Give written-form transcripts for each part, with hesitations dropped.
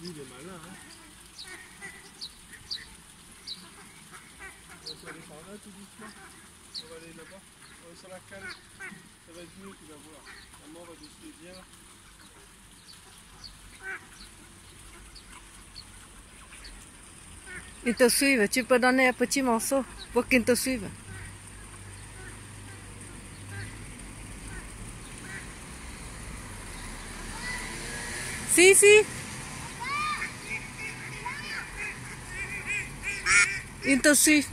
Lui, il est malin, hein. On va aller par là tout doucement. On va aller là-bas. On va sur la cale. Ça va être mieux, tu vas voir. La mort va dessus bien. Ils te suivent. Tu peux donner un petit morceau pour qu'ils te suivent. Si, si. Ils te suivent.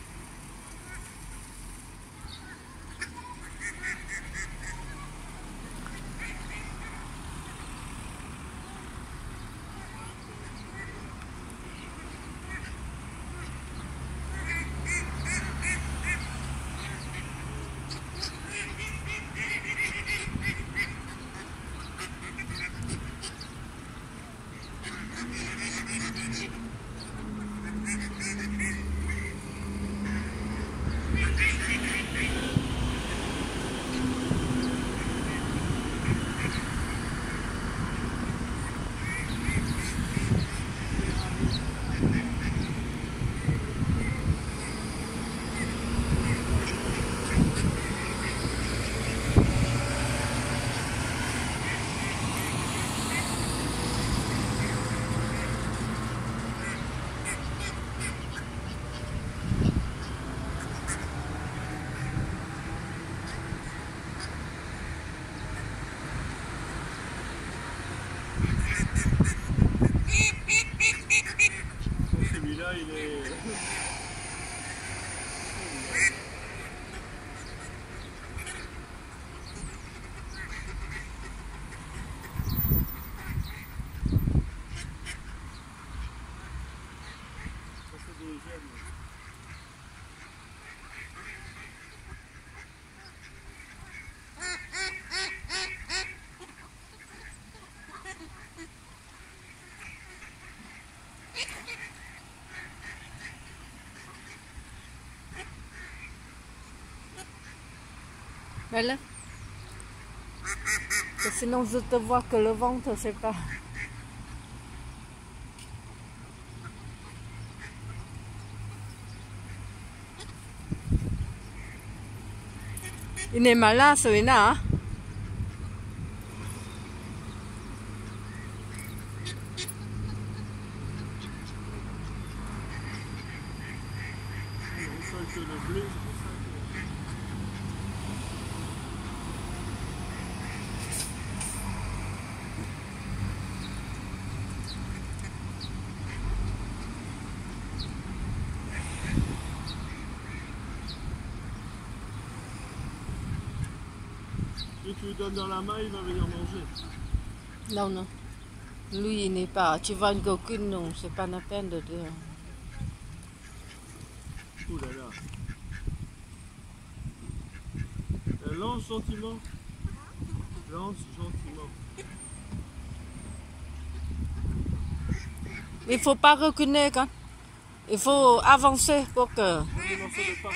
Celui-là, il est... Ça fait des gemmes. Voilà. Sinon, je te vois que le ventre, c'est pas... Il est malin, celui-là, hein? On sent que le bleu, c'est pour ça que... Si tu lui donnes dans la main, il va venir manger. Non, non. Lui, il n'est pas... Tu vois une coquine, non, c'est pas la peine de dire. Ouh là là. Lance gentiment. Lance gentiment. Il faut pas reculer, quand. Il faut avancer pour que... Oui, non, ça ne pas.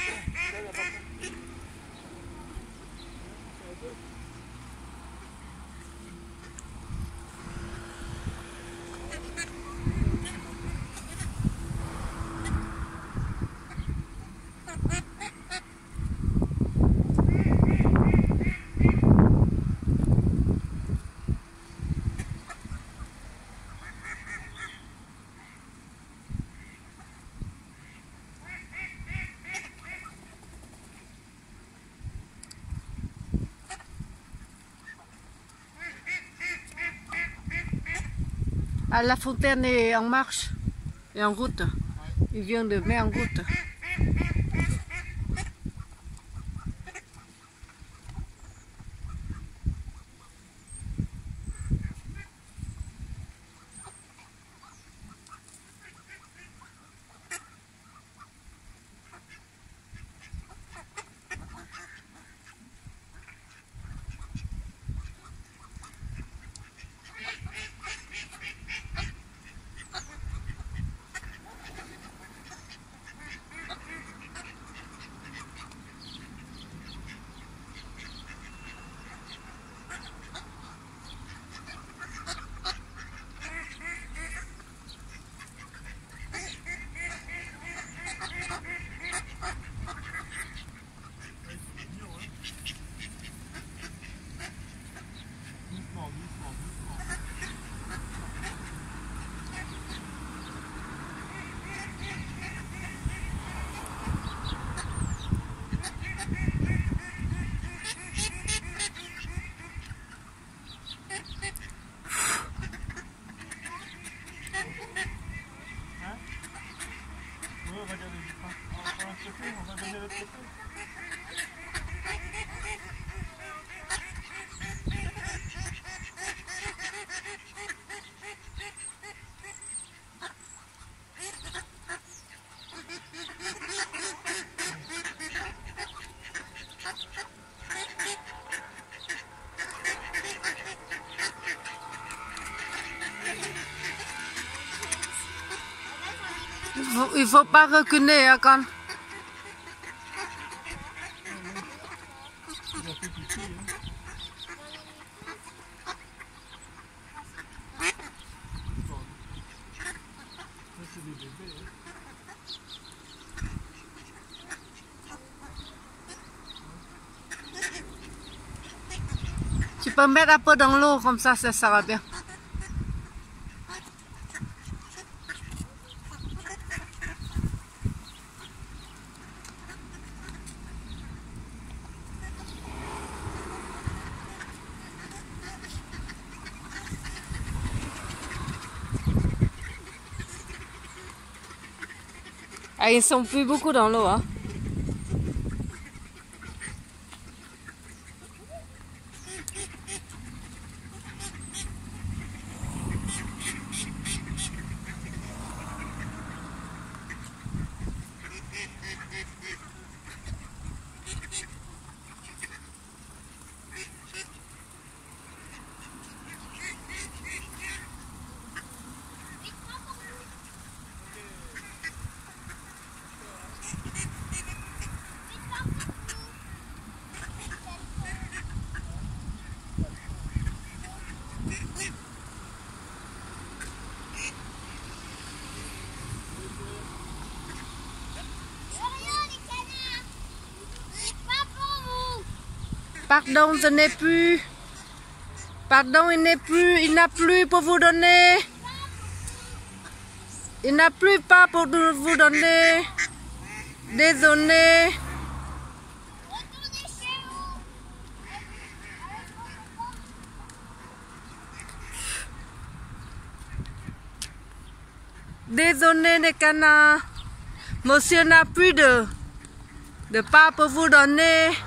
Ah, la fontaine est en marche et en route. Il vient de mettre en route. Il faut pas reculer, hein, con. Il a fait pipi, hein. Ça, c'est des bébés, hein. Tu peux mettre un peu dans l'eau, comme ça sera bien. Ah, ils sont plus beaucoup dans l'eau, hein. Pardon, je n'ai plus. Pardon, il n'a plus pour vous donner. Il n'a plus pas pour vous donner. Désolé. Désolé les canards. Monsieur n'a plus de pas pour vous donner.